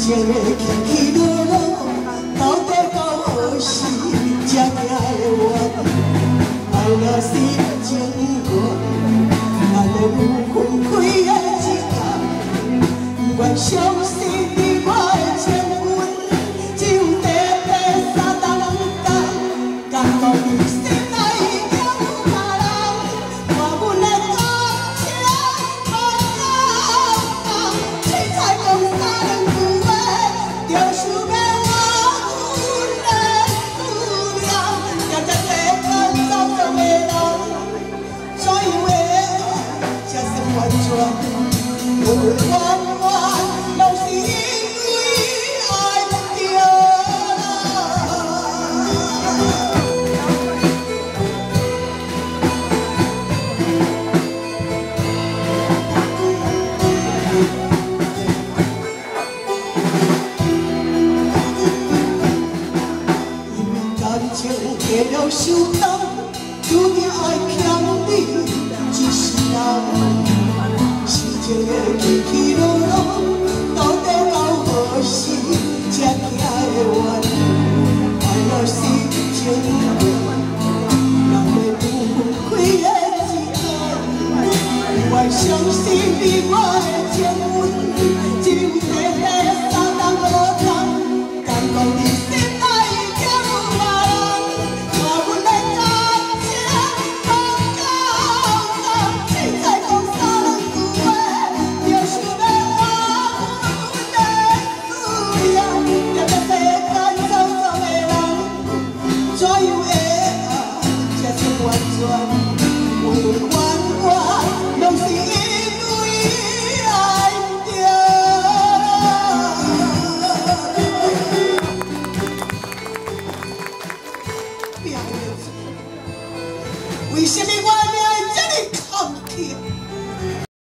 情的起起落落，到底到何时才行会完？爱若是情缘，咱的有分开的一天，不愿相信你我的情缘，只有短短3冬2冬，感觉你心内有别人，看阮的感情无相同，凊彩讲3两句话，就想要我阮的姑娘，常常地讲走错的人，怎样会这算完全？我冤冤拢是因为爱不着因为感情过了伤痛，注定爱欠你一世人。情的起起落落，到底到何时才行会完？爱若是情缘，人会有分开的一天，不愿相信你我的情缘。